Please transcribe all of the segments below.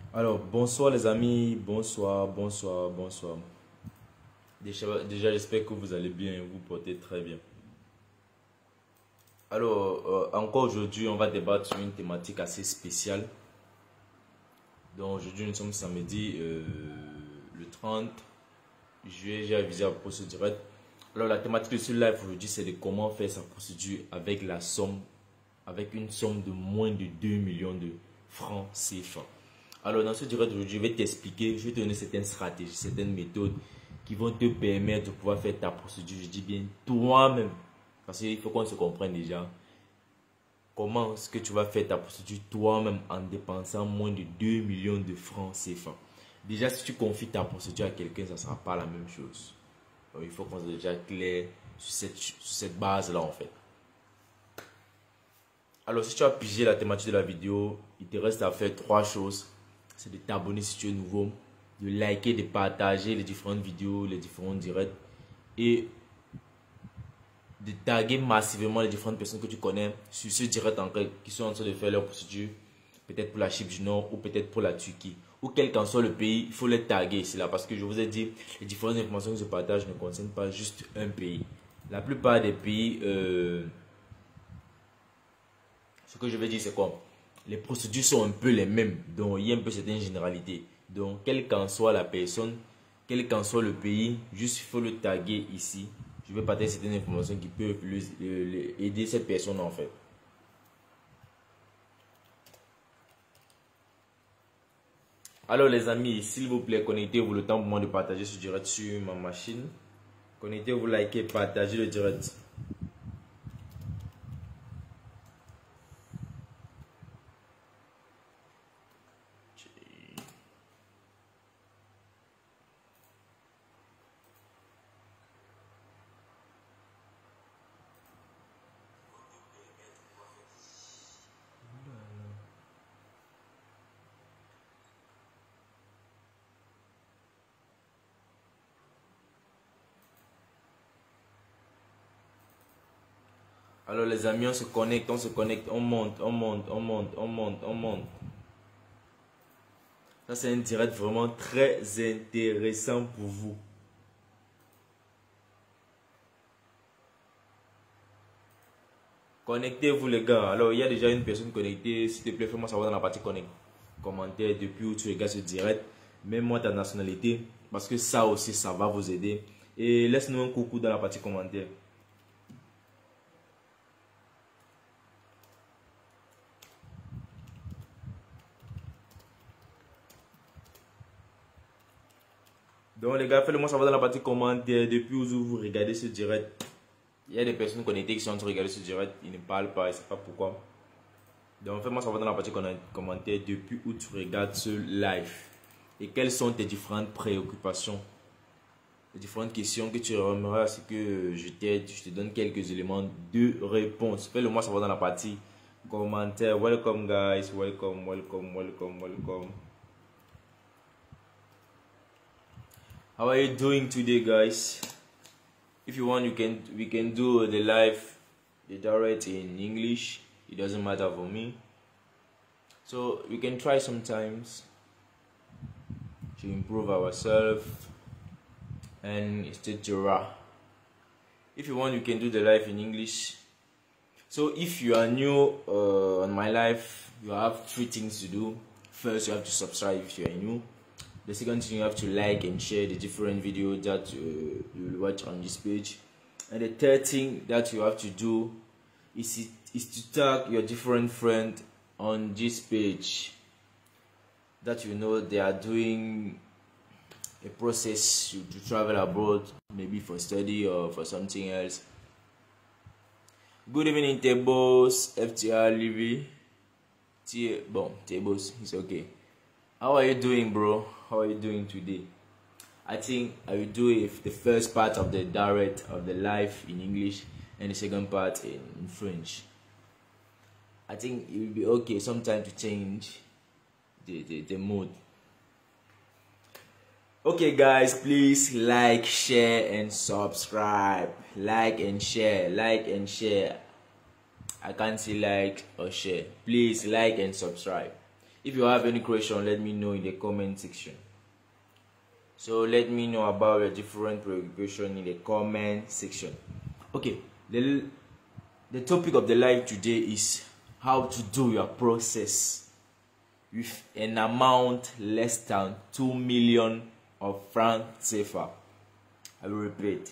Alors, bonsoir les amis, bonsoir. Déjà j'espère que vous allez bien et vous portez très bien. Alors, encore aujourd'hui, on va débattre sur une thématique assez spéciale. Donc, aujourd'hui, nous sommes samedi le 30 juillet, j'ai avisé la procédure directe. Alors, la thématique de ce live aujourd'hui, c'est de comment faire sa procédure avec une somme de moins de 2 millions de francs CFA. Alors dans ce direct aujourd'hui, je vais t'expliquer, je vais te donner certaines stratégies, certaines méthodes qui vont te permettre de pouvoir faire ta procédure, je dis bien toi-même, parce qu'il faut qu'on se comprenne déjà comment est-ce que tu vas faire ta procédure toi-même en dépensant moins de 2 millions de francs CFA. Déjà si tu confies ta procédure à quelqu'un, ça ne sera pas la même chose. Donc, il faut qu'on soit déjà clair sur cette base-là en fait. Alors si tu as pigé la thématique de la vidéo, il te reste à faire trois choses. C'est de t'abonner si tu es nouveau, de liker, de partager les différentes vidéos, les différents directs et de taguer massivement les différentes personnes que tu connais sur ce direct qui sont en train de faire leur procédure, peut-être pour la Chypre du Nord ou peut-être pour la Turquie ou quel qu'en soit le pays, il faut les taguer. C'est là parce que je vous ai dit, les différentes informations que je partage ne concernent pas juste un pays. La plupart des pays, ce que je vais dire c'est quoi? Les procédures sont un peu les mêmes, donc il y a un peu certaines généralités. Donc, quelle qu'en soit la personne, quel qu'en soit le pays, juste il faut le taguer ici. Je vais partager certaines informations qui peuvent aider cette personne en fait. Alors les amis, s'il vous plaît, connectez-vous le temps pour moi de partager ce direct sur ma machine. Connectez-vous, likez, partagez le direct. Alors les amis, on se connecte, on monte. Ça c'est un direct vraiment très intéressant pour vous. Connectez-vous les gars. Alors il y a déjà une personne connectée. S'il te plaît, fais-moi savoir dans la partie commentaire depuis où tu regardes ce direct. Mets-moi ta nationalité parce que ça aussi ça va vous aider. Et laisse-nous un coucou dans la partie commentaire. Donc les gars, faites-le-moi savoir dans la partie commentaire depuis où vous regardez ce direct. Il y a des personnes connectées qui sont en train de regarder ce direct, ils ne parlent pas, ils ne savent pas pourquoi. Donc fais-moi savoir dans la partie commentaire depuis où tu regardes ce live. Et quelles sont tes différentes préoccupations. Les différentes questions que tu aimerais à ce que je t'aide, je te donne quelques éléments de réponse. Fais-le-moi savoir dans la partie commentaire. Welcome guys, welcome. How are you doing today, guys? If you want, we can do the live, the direct in English. It doesn't matter for me. So we can try sometimes to improve ourselves and etc. If you want, you can do the live in English. So if you are new on my live, you have three things to do. First, you have to subscribe if you are new. The second thing, you have to like and share the different videos that you will watch on this page. And the third thing that you have to do is to tag your different friends on this page that you know they are doing a process to travel abroad, maybe for study or for something else. Good evening, Tables, FTR Livy. Tables, it's okay. How are you doing, bro? How are you doing today? I think I will do the first part of the direct of the live in English and the second part in French. I think it will be okay sometime to change the mode. Okay guys, please like, share and subscribe. Like and share. I can't say like or share. Please like and subscribe. If you have any question, let me know in the comment section. So let me know about your different preoccupation in the comment section. Okay, the topic of the live today is how to do your process with an amount less than 2 million of francs CFA. I will repeat.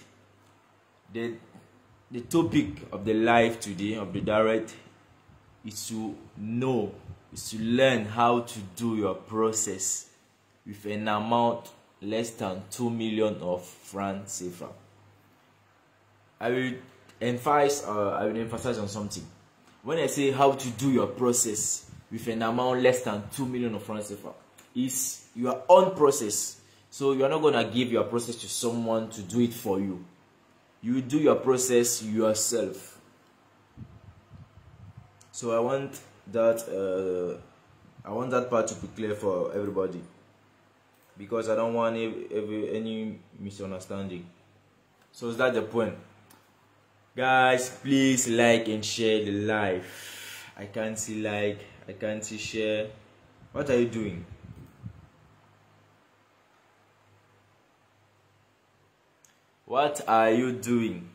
The topic of the live today, of the direct, is to learn how to do your process with an amount less than 2 million of francs CFA. I will emphasize on something. When I say how to do your process with an amount less than 2 million of francs CFA, is your own process. So you are not gonna give your process to someone to do it for you. You do your process yourself. So I want that part to be clear for everybody, because I don't want any misunderstanding. So is that the point? Guys, please like and share the live. I can't see like, I can't see share. What are you doing? What are you doing?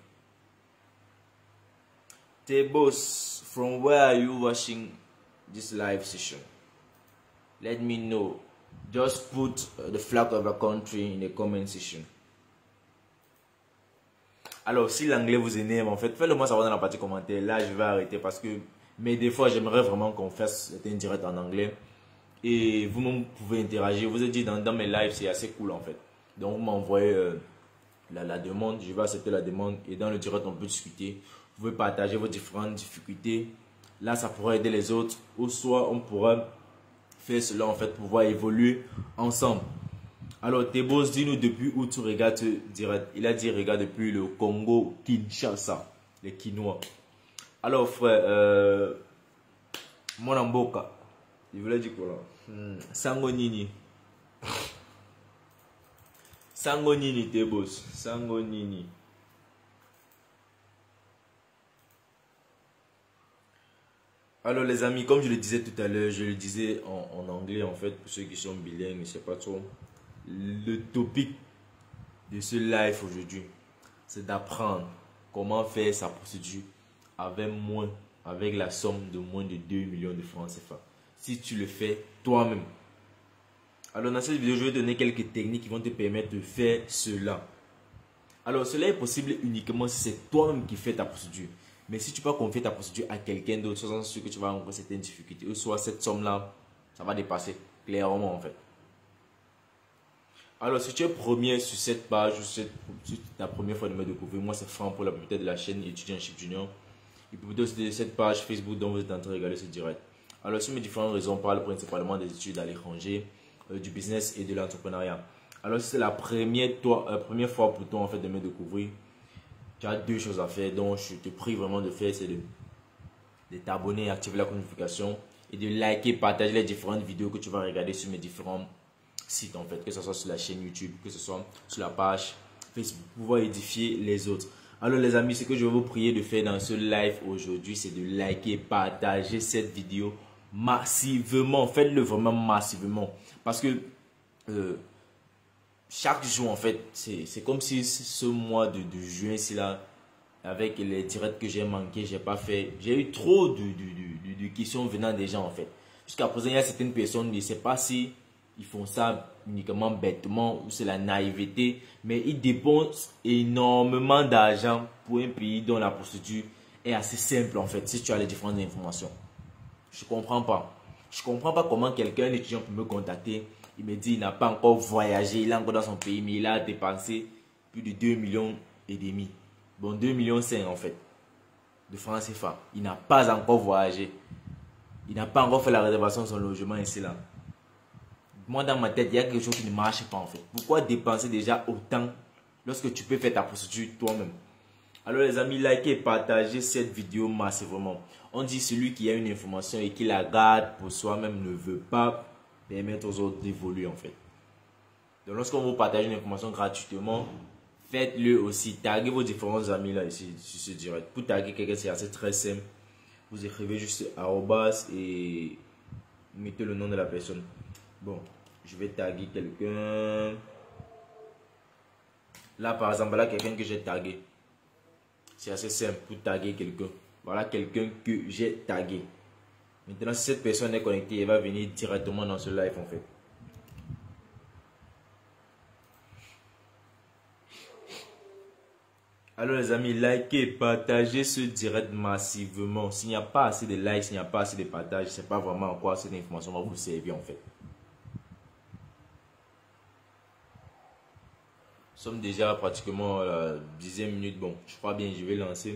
Tables, from where are you watching this live session? Let me know. Just put the flag of a country in the comment section. Alors, si l'anglais vous énerve, en fait, faites-le moi savoir dans la partie commentaire. Là, je vais arrêter parce que, mais des fois, j'aimerais vraiment qu'on fasse un direct en anglais. Et vous-même pouvez interagir. Vous avez dit dans mes lives, c'est assez cool en fait. Donc, vous m'envoyez la demande, je vais accepter la demande. Et dans le direct, on peut discuter. Vous pouvez partager vos différentes difficultés. Là, ça pourrait aider les autres. Ou soit, on pourra faire cela en fait pour pouvoir évoluer ensemble. Alors, Tebos, dis-nous depuis où tu regardes direct. Il a dit regarde depuis le Congo Kinshasa, les Kinois. Alors, frère, mon amboka, il voulait dire quoi là? Sangonini. Sangonini, Tebos. Sangonini. Alors les amis, comme je le disais tout à l'heure, je le disais en anglais en fait, pour ceux qui sont bilingues, je ne sais pas trop. Le topic de ce live aujourd'hui, c'est d'apprendre comment faire sa procédure avec la somme de moins de 2 millions de francs CFA. Si tu le fais toi-même. Alors dans cette vidéo, je vais donner quelques techniques qui vont te permettre de faire cela. Alors cela est possible uniquement si c'est toi-même qui fais ta procédure. Mais si tu peux confier ta procédure à quelqu'un d'autre, soit sûr que tu vas rencontrer certaines difficultés, ou soit cette somme-là, ça va dépasser clairement en fait. Alors si tu es premier sur cette page, ou c'est ta première fois de me découvrir, moi c'est Franck pour la propriété de la chaîne Étudiant Chip Junior. Et puis aussi de cette page Facebook dont vous êtes en train de regarder ce direct. Alors sur mes différentes raisons, on parle principalement des études à l'étranger, du business et de l'entrepreneuriat. Alors si c'est la première fois pour toi en fait de me découvrir, tu as deux choses à faire, donc je te prie vraiment de faire, c'est de t'abonner, activer la notification et de liker, partager les différentes vidéos que tu vas regarder sur mes différents sites en fait, que ce soit sur la chaîne YouTube, que ce soit sur la page Facebook, pour pouvoir édifier les autres. Alors les amis, ce que je vais vous prier de faire dans ce live aujourd'hui, c'est de liker, partager cette vidéo massivement, faites-le vraiment massivement, parce que chaque jour en fait, c'est comme si ce mois de juin ici là, avec les directs que j'ai manqué, j'ai pas fait, j'ai eu trop de questions venant des gens en fait. Jusqu'à présent, il y a certaines personnes, je ne sais pas si ils font ça uniquement bêtement ou c'est la naïveté, mais ils dépensent énormément d'argent pour un pays dont la procédure est assez simple en fait, si tu as les différentes informations. Je comprends pas. Je comprends pas comment quelqu'un, un étudiant peut me contacter. Il me dit il n'a pas encore voyagé, il est encore dans son pays, mais il a dépensé plus de 2,5 millions. Bon, 2,5 millions en fait, de francs CFA. Il n'a pas encore voyagé. Il n'a pas encore fait la réservation de son logement ici là. Moi dans ma tête, il y a quelque chose qui ne marche pas en fait. Pourquoi dépenser déjà autant lorsque tu peux faire ta procédure toi-même? Alors les amis, likez et partagez cette vidéo massivement. On dit celui qui a une information et qui la garde pour soi-même ne veut pas permettre aux autres d'évoluer en fait. Donc lorsqu'on vous partage une information gratuitement, faites-le aussi. Taguez vos différents amis là ici sur ce direct. Pour taguer quelqu'un, c'est assez très simple. Vous écrivez juste arrobas et mettez le nom de la personne. Bon, je vais taguer quelqu'un. Là, par exemple, voilà quelqu'un que j'ai tagué. C'est assez simple pour taguer quelqu'un. Voilà quelqu'un que j'ai tagué. Maintenant, si cette personne est connectée, elle va venir directement dans ce live en fait. Alors les amis, likez, partagez ce direct massivement. S'il n'y a pas assez de likes, s'il n'y a pas assez de partage, je ne sais pas vraiment en quoi cette information va vous servir en fait. Nous sommes déjà pratiquement à la 10e minute. Bon, je crois bien, je vais lancer.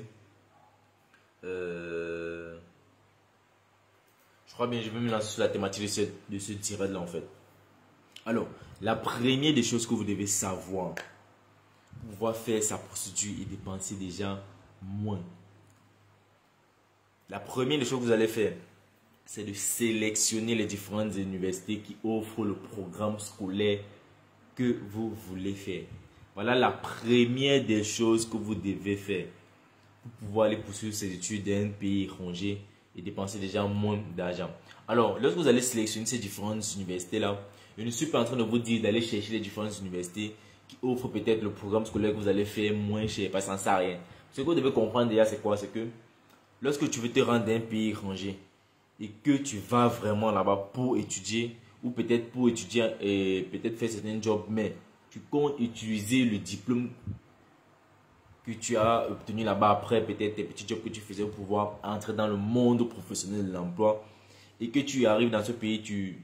Je crois bien, je vais me lancer sur la thématique de ce direct là en fait. Alors, la première des choses que vous devez savoir pour pouvoir faire sa procédure et dépenser déjà moins. La première des choses que vous allez faire, c'est de sélectionner les différentes universités qui offrent le programme scolaire que vous voulez faire. Voilà la première des choses que vous devez faire pour pouvoir aller poursuivre ces études dans un pays étranger et dépenser déjà moins d'argent. Alors, lorsque vous allez sélectionner ces différentes universités-là, je ne suis pas en train de vous dire d'aller chercher les différentes universités qui offrent peut-être le programme scolaire que vous allez faire moins cher, parce que ça ne sert à rien. Ce que vous devez comprendre déjà, c'est quoi? C'est que lorsque tu veux te rendre dans un pays étranger et que tu vas vraiment là-bas pour étudier, ou peut-être pour étudier et peut-être faire certains jobs, mais tu comptes utiliser le diplôme que tu as obtenu là-bas après peut-être tes petits jobs que tu faisais pour pouvoir entrer dans le monde professionnel de l'emploi, et que tu arrives dans ce pays, tu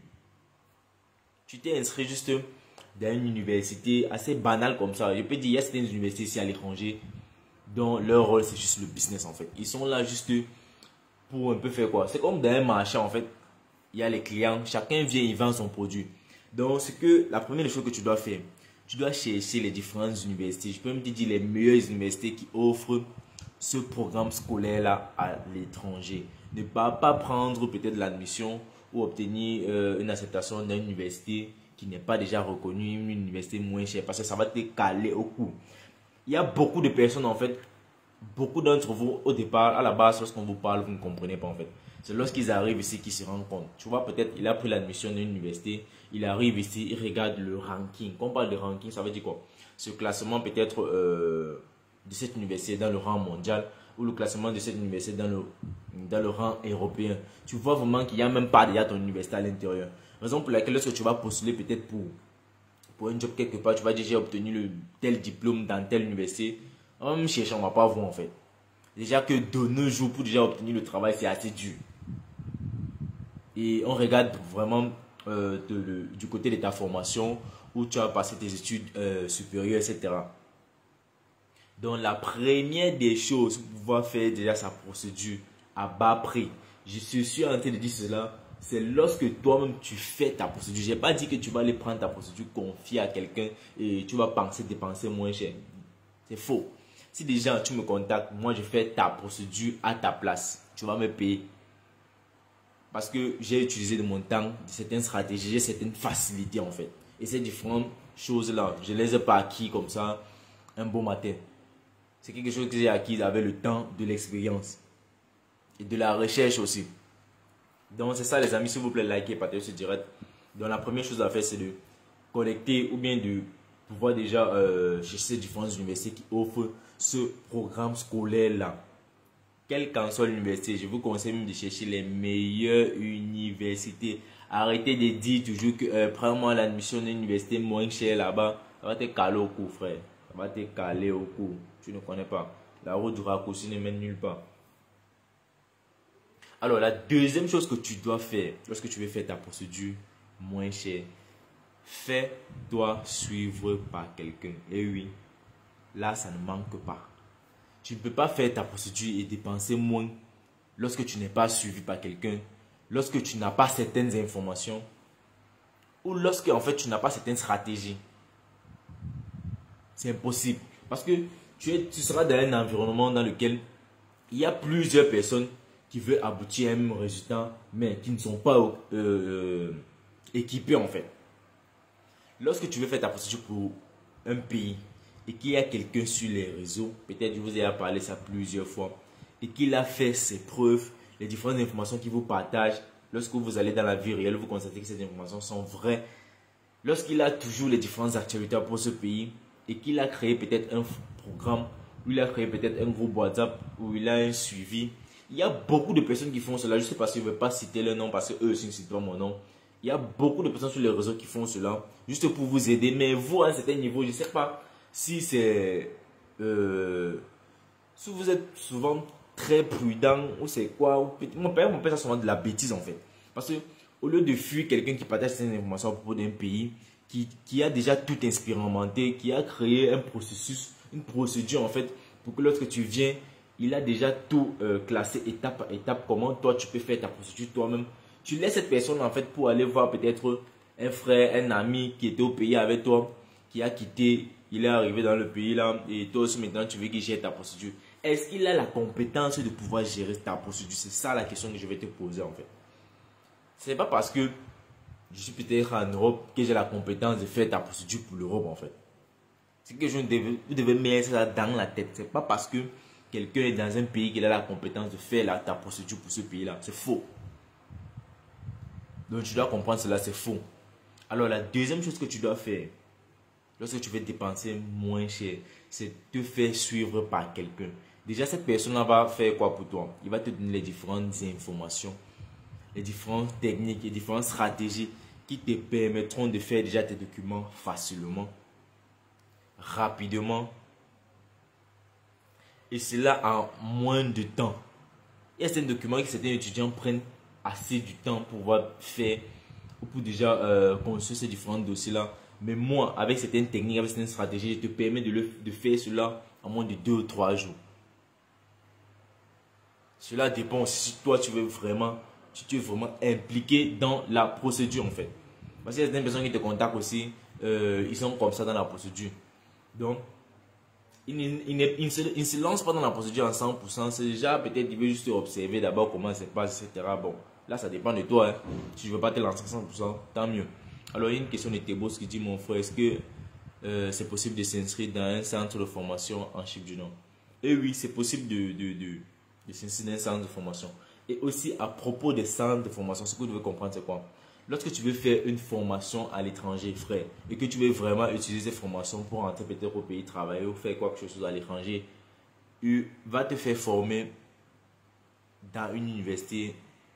t'es inscrit juste dans une université assez banale comme ça. Je peux dire, il y a certaines universités ici à l'étranger dont leur rôle c'est juste le business en fait. Ils sont là juste pour un peu faire quoi. C'est comme dans un marché en fait. Il y a les clients, chacun vient, il vend son produit. Donc la première chose que tu dois faire, tu dois chercher les différentes universités. Je peux même te dire les meilleures universités qui offrent ce programme scolaire là à l'étranger. Ne pas prendre peut-être l'admission ou obtenir une acceptation dans une université qui n'est pas déjà reconnue, une université moins chère, parce que ça va te caler au cou. Il y a beaucoup de personnes en fait, beaucoup d'entre vous au départ, à la base, lorsqu'on vous parle, vous ne comprenez pas en fait. C'est lorsqu'ils arrivent ici qu'ils se rendent compte. Tu vois, peut-être il a pris l'admission dans une université, il arrive ici, il regarde le ranking. Quand on parle de ranking, ça veut dire quoi? Ce classement peut-être de cette université dans le rang mondial, ou le classement de cette université dans le rang européen. Tu vois vraiment qu'il n'y a même pas déjà ton université à l'intérieur. Raison pour laquelle lorsque tu vas postuler peut-être pour un job quelque part, tu vas dire j'ai obtenu le tel diplôme dans telle université. On va me chercher, on ne va pas voir en fait. Déjà que de nos jours, pour déjà obtenir le travail, c'est assez dur. Et on regarde vraiment du côté de ta formation, où tu as passé tes études supérieures, etc. Donc la première des choses pour pouvoir faire déjà sa procédure à bas prix, je suis en train de dire cela, c'est lorsque toi-même tu fais ta procédure. Je n'ai pas dit que tu vas aller prendre ta procédure, confier à quelqu'un et tu vas penser dépenser moins cher. C'est faux. Si déjà tu me contactes, moi je fais ta procédure à ta place. Tu vas me payer. Parce que j'ai utilisé de mon temps, certaines stratégies, j'ai certaines facilités en fait. Et ces différentes choses-là, je ne les ai pas acquis comme ça un beau matin. C'est quelque chose que j'ai acquis avec le temps, de l'expérience et de la recherche aussi. Donc c'est ça les amis, s'il vous plaît, likez, partagez ce direct. Donc la première chose à faire, c'est de connecter ou bien de pouvoir déjà chercher ces différentes universités qui offrent ce programme scolaire là. Quelle qu'en soit l'université, je vous conseille même de chercher les meilleures universités. Arrêtez de dire toujours que prends-moi l'admission d'une université moins chère là-bas. Ça va te caler au cou, frère. Ça va te caler au cou. Tu ne connais pas. La route du raccourci ne mène nulle part. Alors, la deuxième chose que tu dois faire lorsque tu veux faire ta procédure moins chère, fais-toi suivre par quelqu'un. Et oui, là, ça ne manque pas. Tu ne peux pas faire ta procédure et dépenser moins lorsque tu n'es pas suivi par quelqu'un, lorsque tu n'as pas certaines informations ou lorsque en fait tu n'as pas certaines stratégies. C'est impossible parce que tu seras dans un environnement dans lequel il y a plusieurs personnes qui veulent aboutir à un même résultat mais qui ne sont pas équipées en fait. Lorsque tu veux faire ta procédure pour un pays et qu'il y a quelqu'un sur les réseaux, peut-être je vous ai parlé ça plusieurs fois, et qu'il a fait ses preuves, les différentes informations qu'il vous partage, lorsque vous allez dans la vie réelle, vous constatez que ces informations sont vraies. Lorsqu'il a toujours les différentes actualités pour ce pays et qu'il a créé peut-être un programme, ou il a créé peut-être un groupe WhatsApp où il a un suivi. Il y a beaucoup de personnes qui font cela. Je sais pas si je ne veux pas citer leur nom parce qu'eux aussi ne citent pas mon nom. Il y a beaucoup de personnes sur les réseaux qui font cela juste pour vous aider. Mais vous, à un certain niveau, je ne sais pas si c'est... si vous êtes souvent très prudent ou c'est quoi. Mon père m'appelle ça souvent de la bêtise en fait. Parce que au lieu de fuir quelqu'un qui partage ces informations à propos d'un pays, qui a déjà tout expérimenté, qui a créé un processus, une procédure en fait, pour que lorsque tu viens, il a déjà tout classé étape par étape, comment toi tu peux faire ta procédure toi-même. Tu laisses cette personne en fait pour aller voir peut-être un frère, un ami qui était au pays avec toi, qui a quitté, il est arrivé dans le pays là, et toi aussi maintenant tu veux qu'il gère ta procédure. Est-ce qu'il a la compétence de pouvoir gérer ta procédure? C'est ça la question que je vais te poser en fait. Ce n'est pas parce que je suis peut-être en Europe que j'ai la compétence de faire ta procédure pour l'Europe en fait. C'est que vous devez mettre ça dans la tête. Ce n'est pas parce que quelqu'un est dans un pays qu'il a la compétence de faire ta procédure pour ce pays-là. C'est faux. Donc tu dois comprendre cela, c'est faux. Alors la deuxième chose que tu dois faire, lorsque tu veux dépenser moins cher, c'est te faire suivre par quelqu'un. Déjà, cette personne-là va faire quoi pour toi? Il va te donner les différentes informations, les différentes techniques, les différentes stratégies qui te permettront de faire déjà tes documents facilement, rapidement, et cela en moins de temps. Il y a certains documents que certains étudiants prennent assez du temps pour pouvoir faire ou pour déjà construire ces différents dossiers-là. Mais moi, avec certaines techniques, avec certaines stratégies, je te permets de faire cela en moins de 2 ou 3 jours. Cela dépend si toi tu veux vraiment, si tu es vraiment impliqué dans la procédure en fait. Parce qu'il y a certaines personnes qui te contactent aussi, ils sont comme ça dans la procédure. Donc, ils ne se lancent pas dans la procédure en 100%. C'est déjà peut-être qu'ils veulent juste observer d'abord comment ça se passe, etc. Bon, là ça dépend de toi. Hein. Si je ne veux pas te lancer à 100%, tant mieux. Alors, il y a une question de Thébos qui dit, mon frère, est-ce que c'est possible de s'inscrire dans un centre de formation en Chypre du Nord? Et oui, c'est possible de s'inscrire dans un centre de formation. Et aussi, à propos des centres de formation, ce que vous devez comprendre, c'est quoi? Lorsque tu veux faire une formation à l'étranger, frère, et que tu veux vraiment utiliser cette formation pour rentrer peut-être au pays travailler ou faire quelque chose à l'étranger, tu vas te faire former dans une université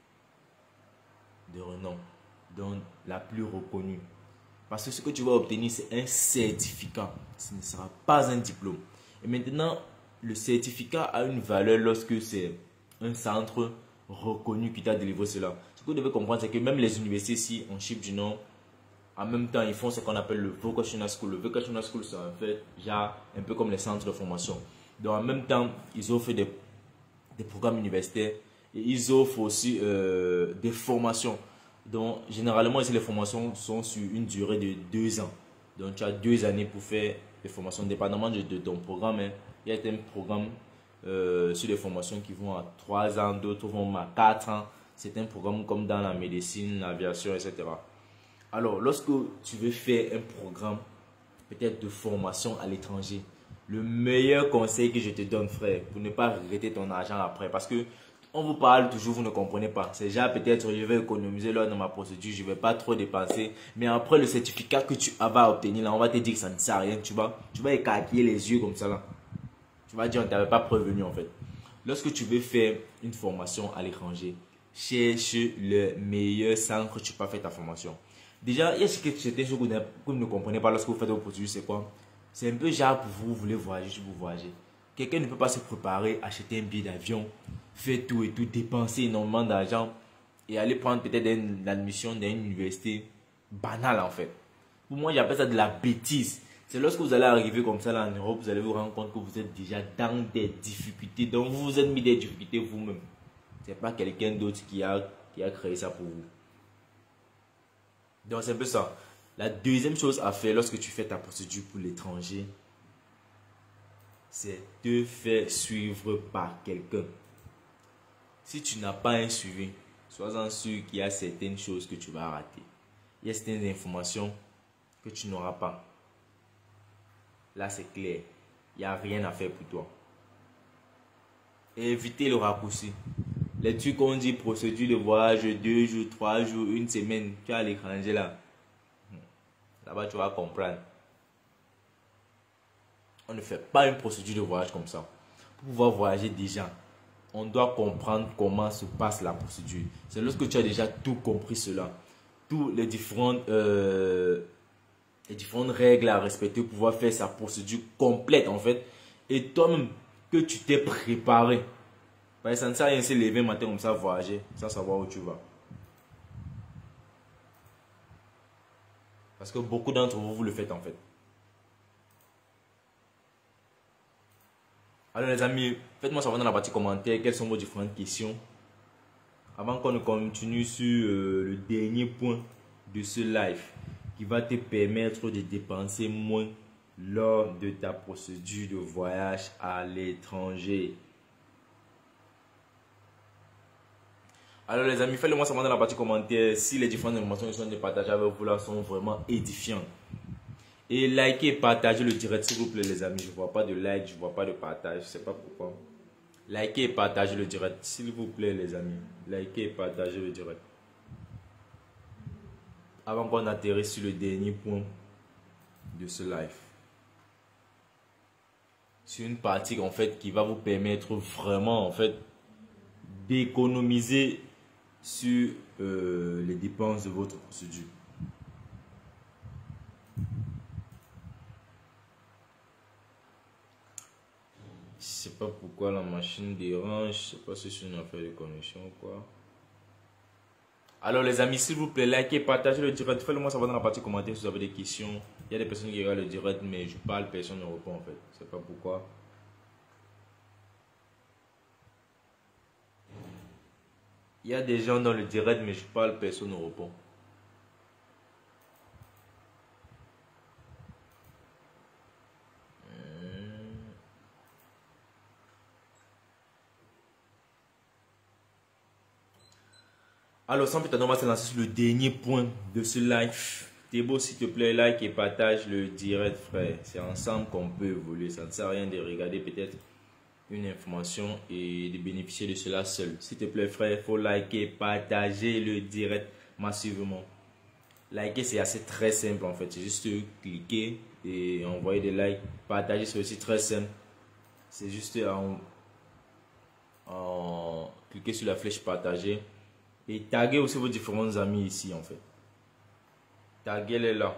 de renom, donc la plus reconnue. Parce que ce que tu vas obtenir, c'est un certificat. Ce ne sera pas un diplôme. Et maintenant, le certificat a une valeur lorsque c'est un centre reconnu qui t'a délivré cela. Ce que vous devez comprendre, c'est que même les universités ici en Chypre du Nord, en même temps, ils font ce qu'on appelle le Vocational School. Le Vocational School, c'est en fait genre un peu comme les centres de formation. Donc en même temps, ils offrent des programmes universitaires et ils offrent aussi des formations. Donc généralement ici les formations sont sur une durée de 2 ans. Donc tu as 2 années pour faire des formations, dépendamment de ton programme. Hein. Il y a un programme sur des formations qui vont à 3 ans, d'autres vont à 4 ans. C'est un programme comme dans la médecine, l'aviation, etc. Alors, lorsque tu veux faire un programme, peut-être de formation à l'étranger, le meilleur conseil que je te donne, frère, pour ne pas regretter ton argent après, parce que on vous parle toujours, vous ne comprenez pas. C'est déjà peut-être je vais économiser lors de ma procédure, je ne vais pas trop dépenser. Mais après le certificat que tu vas obtenir, là, on va te dire que ça ne sert à rien, tu vas écarquiller les yeux comme ça là. Tu vas dire on ne t'avait pas prévenu en fait. Lorsque tu veux faire une formation à l'étranger, cherche le meilleur centre où tu peux faire ta formation. Déjà, il y a certaines choses que vous ne comprenez pas lorsque vous faites vos procédures, c'est quoi? C'est un peu genre pour vous voulez voyager, si vous voyagez. Quelqu'un ne peut pas se préparer, acheter un billet d'avion, faire tout et tout, dépenser énormément d'argent et aller prendre peut-être une admission dans une université banale en fait. Pour moi, j'appelle ça de la bêtise. C'est lorsque vous allez arriver comme ça là en Europe, vous allez vous rendre compte que vous êtes déjà dans des difficultés. Donc vous vous êtes mis des difficultés vous-même. Ce n'est pas quelqu'un d'autre qui a créé ça pour vous. Donc c'est un peu ça. La deuxième chose à faire lorsque tu fais ta procédure pour l'étranger, c'est te faire suivre par quelqu'un. Si tu n'as pas un suivi, sois-en sûr qu'il y a certaines choses que tu vas rater. Il y a certaines informations que tu n'auras pas. Là, c'est clair. Il n'y a rien à faire pour toi. Et évitez le raccourci. les trucs qu'on dit procédure de voyage, 2 jours, 3 jours, 1 semaine, tu es à l'étranger là. Là-bas, tu vas comprendre. On ne fait pas une procédure de voyage comme ça. Pour pouvoir voyager déjà, on doit comprendre comment se passe la procédure. C'est lorsque tu as déjà tout compris cela, toutes les différentes règles à respecter pour pouvoir faire sa procédure complète en fait. Et toi-même, que tu t'es préparé. Parce que ça ne sert à rien de se lever un matin comme ça, voyager, sans savoir où tu vas. Parce que beaucoup d'entre vous, vous le faites en fait. Alors les amis, faites-moi savoir dans la partie commentaire quelles sont vos différentes questions. Avant qu'on ne continue sur le dernier point de ce live qui va te permettre de dépenser moins lors de ta procédure de voyage à l'étranger. Alors les amis, faites-le moi savoir dans la partie commentaire si les différentes informations que je viens de partager avec vous là sont vraiment édifiantes. Et likez et partagez le direct s'il vous plaît les amis. Je ne vois pas de like, je ne vois pas de partage, je ne sais pas pourquoi. Likez et partagez le direct s'il vous plaît les amis. Likez et partagez le direct. Avant qu'on atterrisse sur le dernier point de ce live. C'est une partie en fait qui va vous permettre vraiment en fait d'économiser sur les dépenses de votre procédure. Je sais pas pourquoi la machine dérange, je sais pas si c'est une affaire de connexion ou quoi. Alors les amis, s'il vous plaît, likez, partagez le direct, faites-le moi savoir dans la partie commentaire si vous avez des questions. Il y a des personnes qui regardent le direct mais je parle, personne ne répond en fait, je sais pas pourquoi. Il y a des gens dans le direct mais je parle, personne ne répond. Alors, sans plus tarder, on va se lancer sur le dernier point de ce live. Thébo, s'il te plaît, like et partage le direct, frère. C'est ensemble qu'on peut évoluer. Ça ne sert à rien de regarder peut-être une information et de bénéficier de cela seul. S'il te plaît, frère, il faut liker, partager le direct massivement. Liker, c'est assez très simple en fait. C'est juste cliquer et envoyer des likes. Partager, c'est aussi très simple. C'est juste cliquer sur la flèche partager. Et taguez aussi vos différents amis ici en fait. Taguez-les là.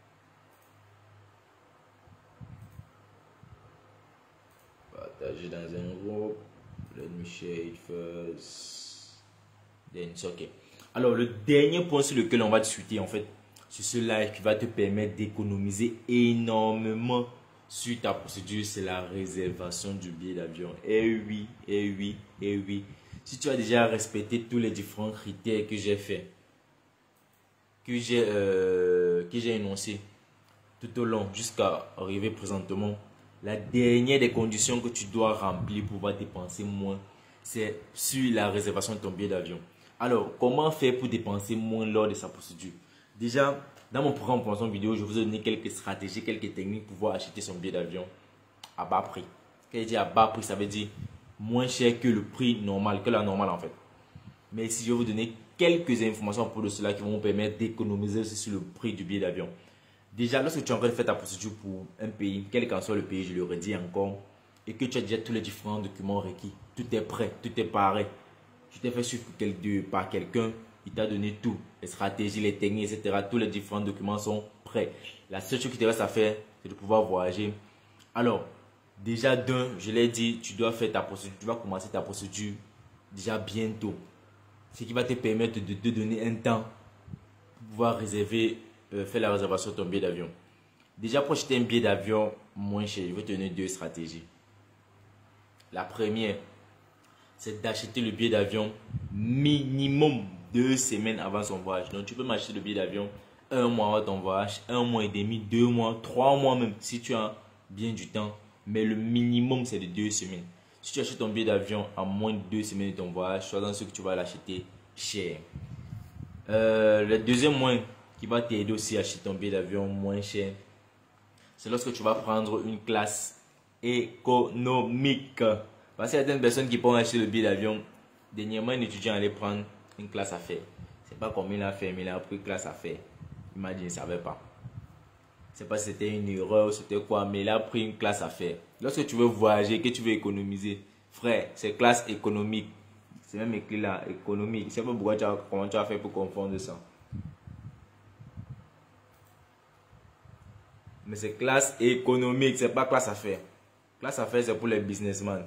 Partagez dans un groupe. Let me share it first. Then it's okay. Alors le dernier point sur lequel on va discuter en fait, sur ce live qui va te permettre d'économiser énormément sur ta procédure, c'est la réservation du billet d'avion. Eh oui, eh oui, eh oui. Si tu as déjà respecté tous les différents critères que j'ai fait, que j'ai énoncé tout au long jusqu'à arriver présentement, la dernière des conditions que tu dois remplir pour pouvoir dépenser moins, c'est sur la réservation de ton billet d'avion. Alors, comment faire pour dépenser moins lors de sa procédure? Déjà, dans mon programme pour vidéo, je vous ai donné quelques stratégies, quelques techniques pour pouvoir acheter son billet d'avion à bas prix. Quand je dis à bas prix, ça veut dire moins cher que le prix normal, que la normale en fait. Mais ici, je vais vous donner quelques informations pour cela qui vont vous permettre d'économiser aussi sur le prix du billet d'avion. Déjà, lorsque tu es en train de faire ta procédure pour un pays, quel qu'en soit le pays, je le redis encore, et que tu as déjà tous les différents documents requis, tout est prêt, tout est paré, tu t'es fait suivre par quelqu'un, il t'a donné tout, les stratégies, les techniques, etc. Tous les différents documents sont prêts. La seule chose qui te reste à faire, c'est de pouvoir voyager. Alors, déjà d'un, je l'ai dit, tu dois faire ta procédure, tu vas commencer ta procédure déjà bientôt. Ce qui va te permettre de te donner un temps pour pouvoir réserver, faire la réservation de ton billet d'avion. Déjà pour acheter un billet d'avion moins cher, je vais te donner deux stratégies. La première, c'est d'acheter le billet d'avion minimum 2 semaines avant son voyage. Donc tu peux m'acheter le billet d'avion 1 mois avant ton voyage, 1 mois et demi, 2 mois, 3 mois même si tu as bien du temps. Mais le minimum c'est de 2 semaines. Si tu achètes ton billet d'avion à moins de 2 semaines de ton voyage, sois dans ce que tu vas l'acheter cher. Le deuxième moyen qui va t'aider aussi à acheter ton billet d'avion moins cher, c'est lorsque tu vas prendre une classe économique. Parce qu'il y a certaines personnes qui pourront acheter le billet d'avion Dernièrement, un étudiant allait prendre une classe à faire. C'est pas combien il a fait, mais il a pris une classe à faire. Il m'a dit, il ne savait pas. C'est pas si c'était une erreur, c'était quoi, mais il a pris une classe à faire. Lorsque tu veux voyager, que tu veux économiser, frère, c'est classe économique. C'est même écrit là, économique. Je sais pas pourquoi comment tu as fait pour confondre ça. Mais c'est classe économique, c'est pas classe à faire. Classe à faire, c'est pour les businessmen.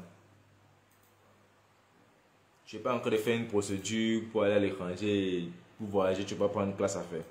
Je n'ai pas encore de faire une procédure pour aller à l'étranger, pour voyager, tu peux pas prendre une classe à faire.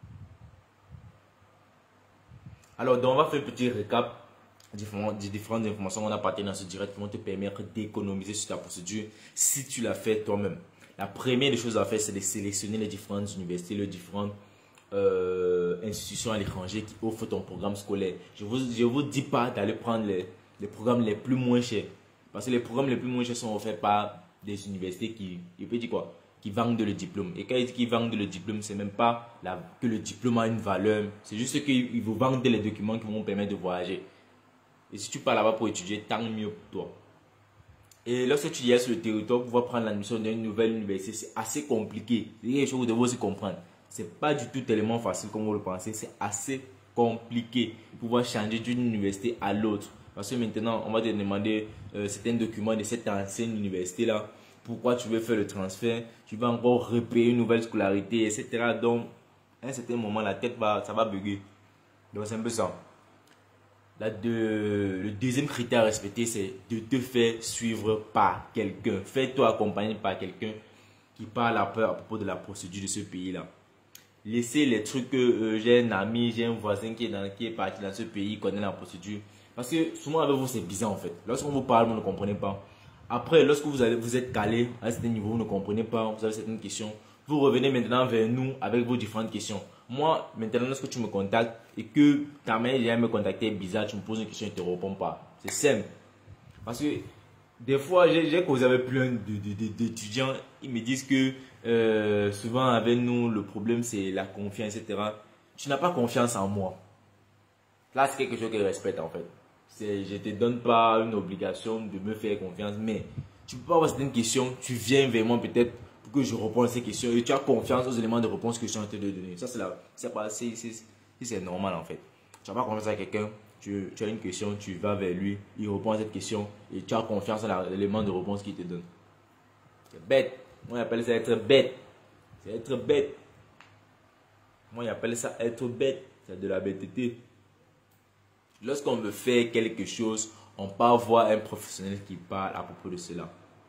Alors, donc, on va faire un petit récap des différentes informations qu'on a partagées dans ce direct qui vont te permettre d'économiser sur ta procédure si tu l'as fait toi-même. La première des choses à faire, c'est de sélectionner les différentes universités, les différentes institutions à l'étranger qui offrent ton programme scolaire. Je vous dis pas d'aller prendre les programmes les plus moins chers. Parce que les programmes les plus moins chers sont offerts par des universités qui vendent le diplôme. Et quand ils disent qu'ils vendent le diplôme, c'est même pas que le diplôme a une valeur. C'est juste qu'ils vous vendent les documents qui vont vous permettre de voyager. Et si tu pars là-bas pour étudier, tant mieux pour toi. Et lorsque tu y es sur le territoire pour pouvoir prendre l'admission d'une nouvelle université, c'est assez compliqué. C'est quelque chose que vous devez aussi comprendre. C'est pas du tout tellement facile comme vous le pensez. C'est assez compliqué de pouvoir changer d'une université à l'autre. Parce que maintenant, on va te demander certains documents de cette ancienne université-là. Pourquoi tu veux faire le transfert? Tu vas encore repayer une nouvelle scolarité, etc. Donc, à un certain moment, la tête ça va bugger. Donc, c'est un peu ça. Le deuxième critère à respecter, c'est de te faire suivre par quelqu'un. Fais-toi accompagner par quelqu'un qui parle à propos de la procédure de ce pays-là. Laissez les trucs que j'ai un ami, j'ai un voisin qui est parti dans ce pays, connaît la procédure. Parce que souvent avec vous, c'est bizarre en fait. Lorsqu'on vous parle, vous ne comprenez pas. Après, lorsque vous êtes calé à un certain niveau, vous ne comprenez pas, vous avez certaines questions, vous revenez maintenant vers nous avec vos différentes questions. Moi, maintenant, lorsque tu me contactes et que ta manière de me contacter est bizarre, tu me poses une question et je ne te réponds pas. C'est simple. Parce que des fois, j'ai causé avec plein d'étudiants, ils me disent que souvent avec nous, le problème c'est la confiance, etc. Tu n'as pas confiance en moi. Là, c'est quelque chose que je respecte en fait. Je ne te donne pas une obligation de me faire confiance, mais tu peux pas avoir certaines questions, tu viens vers moi peut-être pour que je réponde à ces questions et tu as confiance aux éléments de réponse que je suis en train de donner. Ça, c'est normal en fait. Tu n'as pas confiance à quelqu'un, tu as une question, tu vas vers lui, il répond à cette question et tu as confiance à l'élément de réponse qu'il te donne. C'est bête. Moi, j'appelle ça être bête. C'est être bête. Moi, j'appelle ça être bête. C'est de la bêteté. Lorsqu'on veut faire quelque chose, on part voir un professionnel qui parle à propos de cela.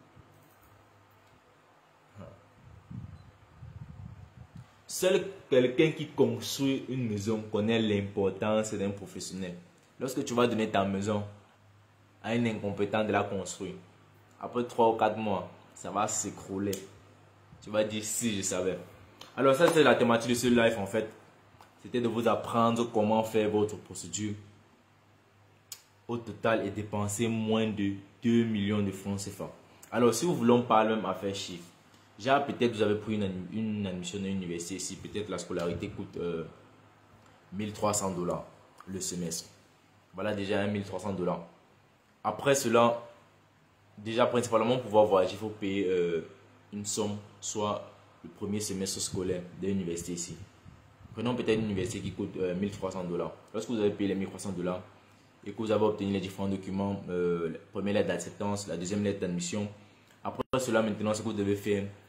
Seul quelqu'un qui construit une maison connaît l'importance d'un professionnel. Lorsque tu vas donner ta maison à un incompétent de la construire, après 3 ou 4 mois, ça va s'écrouler. Tu vas dire si je savais. Alors ça c'est la thématique de ce live en fait. C'était de vous apprendre comment faire votre procédure au total et dépenser moins de 2 millions de francs CFA. Alors si vous voulez parler même à faire chiffre, genre peut-être vous avez pris une admission à l'université ici, peut-être la scolarité coûte 1300 $ le semestre. Voilà déjà 1300 $. Après cela, déjà principalement pour pouvoir voyager, il faut payer une somme, soit le premier semestre scolaire de l'université ici. Prenons peut-être une université qui coûte 1300 $. Lorsque vous avez payé les 1300 $ et que vous avez obtenu les différents documents, la première lettre d'acceptance, la deuxième lettre d'admission, après cela maintenant ce que vous devez faire,